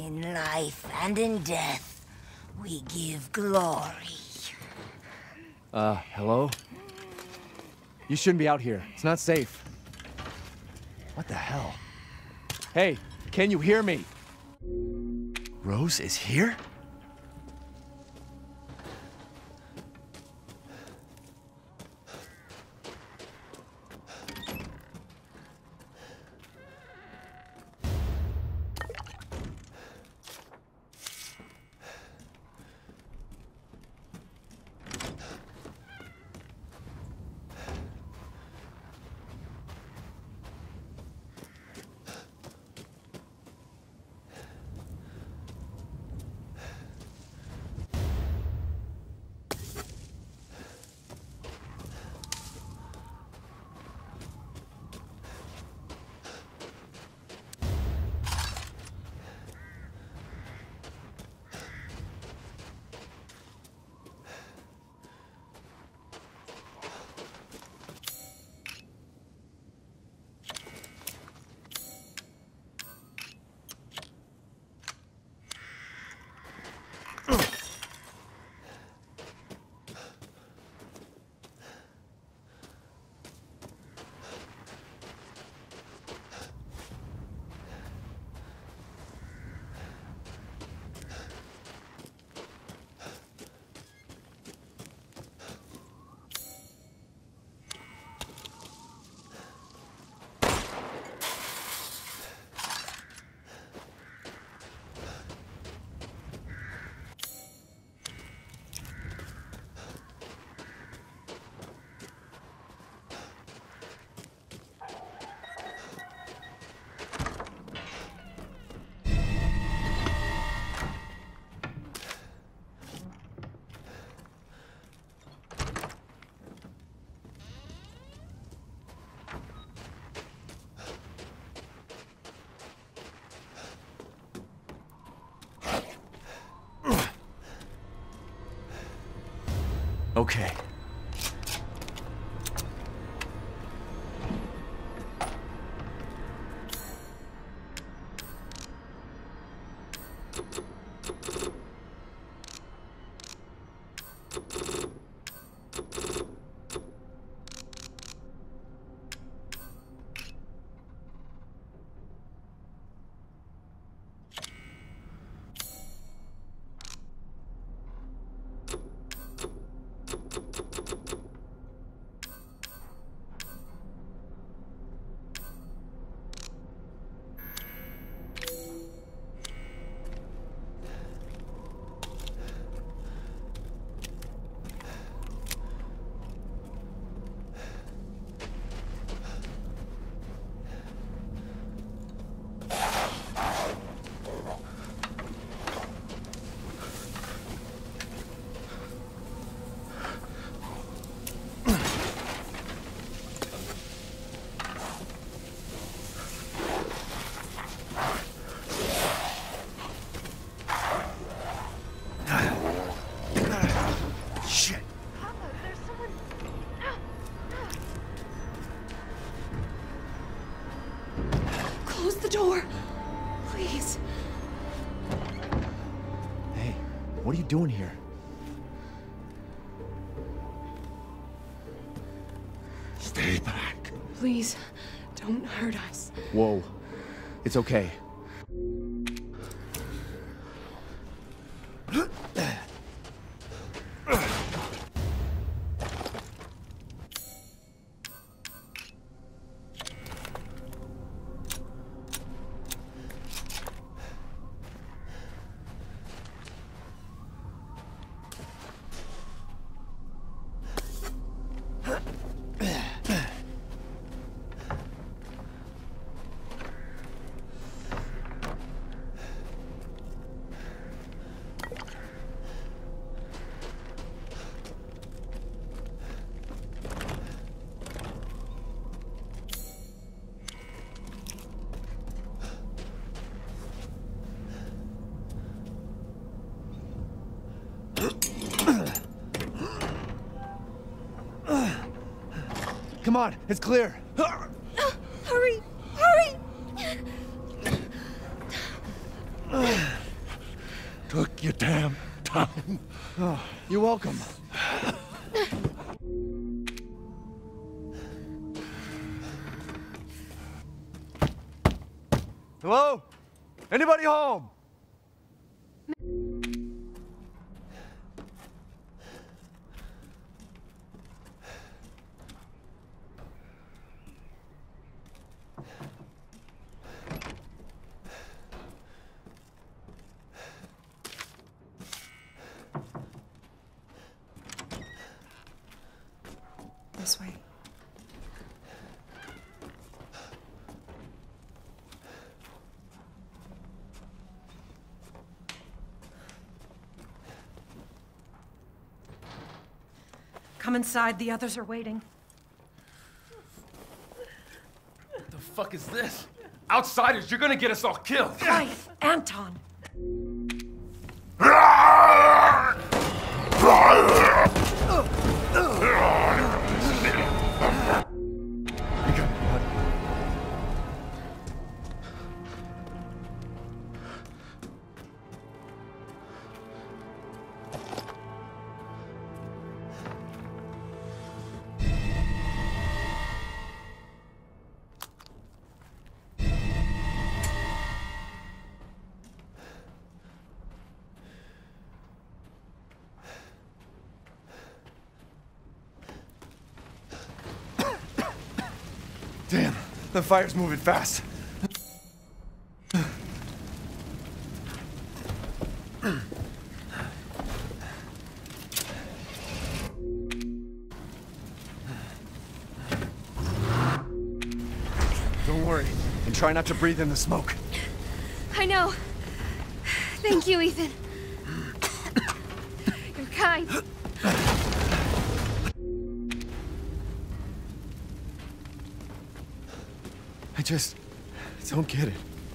In life and in death, we give glory. Hello? You shouldn't be out here. It's not safe. What the hell? Hey, can you hear me? Rose is here? Okay. Close the door, please. Hey, what are you doing here? Stay back. Please, don't hurt us. Whoa. It's okay. Come on, it's clear. Hurry! Hurry! Took your damn time. Oh, you're welcome. Hello? Anybody home? This way. Come inside, the others are waiting. What the fuck is this? Outsiders, you're gonna get us all killed! Quiet, Anton! You got it, bud. Damn, the fire's moving fast. Don't worry, and try not to breathe in the smoke. I know. Thank you, Ethan. You're kind. I just don't get it.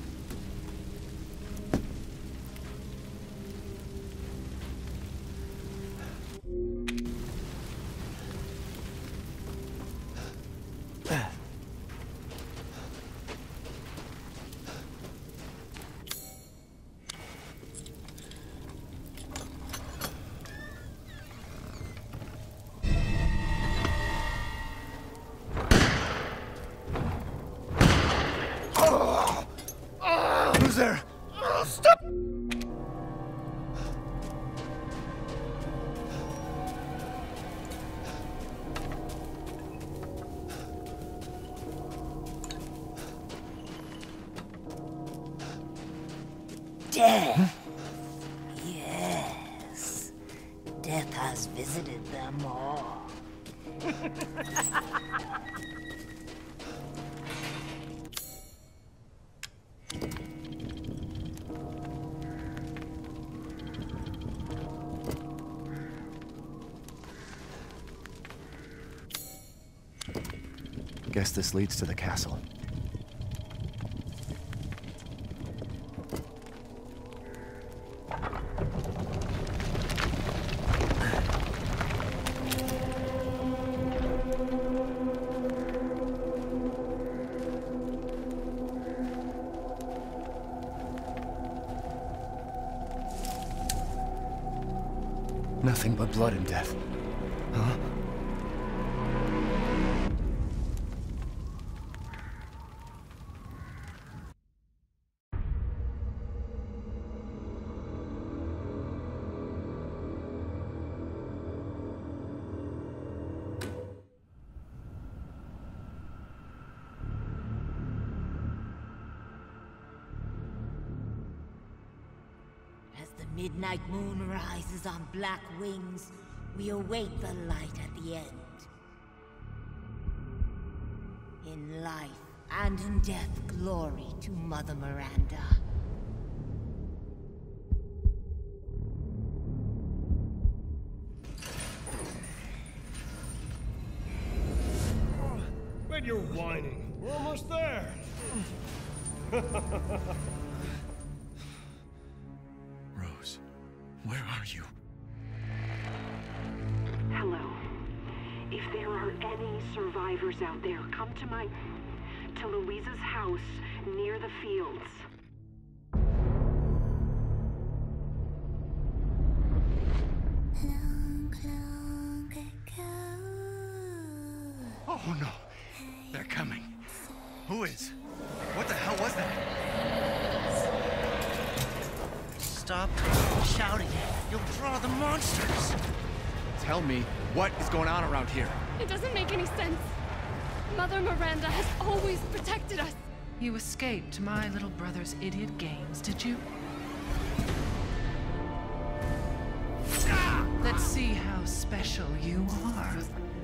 Who's there? Stop! Death. Yes. Death has visited them all. Guess this leads to the castle. Nothing but blood and death. Huh? As the midnight moon rises on black wings, we await the light at the end. In life and in death, glory to Mother Miranda. Quit your whining. We're almost there. Rose, where are you? Hello. If there are any survivors out there, come to Louisa's house near the fields. Oh no. They're coming. Who is? What the hell was that? Stop shouting. You'll draw the monsters. Tell me, what is going on around here? It doesn't make any sense. Mother Miranda has always protected us. You escaped my little brother's idiot games, did you? Let's see how special you are.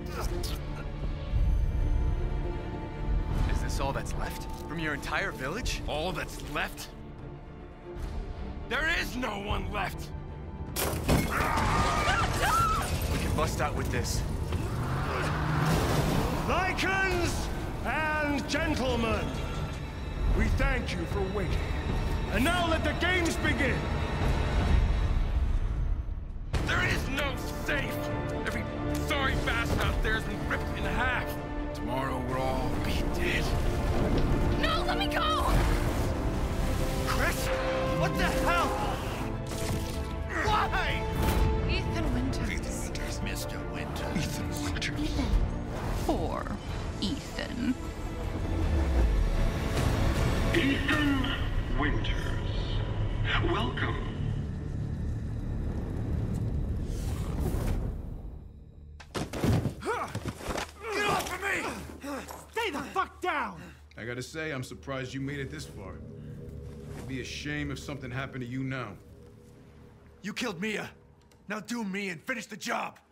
Is this all that's left? From your entire village? All that's left? There is no one left! We can bust out with this. Lycans and gentlemen, we thank you for waiting. And now let the games begin! There is no safe! Every sorry bastard out there has been ripped in half. Tomorrow we'll all be dead. No, let me go! Chris? What the hell? Why? Ethan Winters. Mr. Winters. Ethan Winters. Poor Ethan. Ethan Winters. Welcome. Get off of me! Stay the fuck down! I gotta say, I'm surprised you made it this far. It'd be a shame if something happened to you now. You killed Mia. Now do me and finish the job.